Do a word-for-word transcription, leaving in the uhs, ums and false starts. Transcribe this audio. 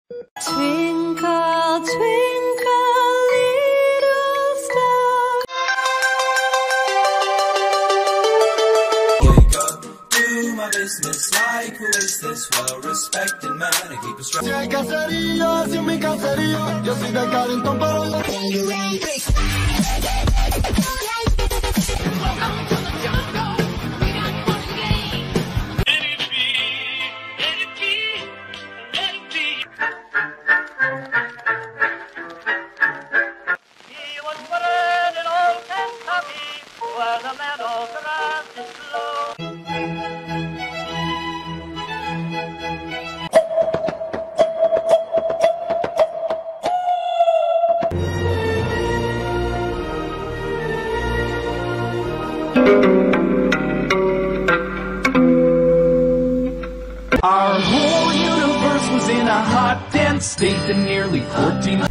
Twinkle, twinkle, little star. Wake up, do my business like who is this well-respected man? I keep a strong. Si hay cacería, si mi cacería, yo soy de calentón, pero yo tengo rey. Our whole universe was in a hot, dense state that nearly fourteen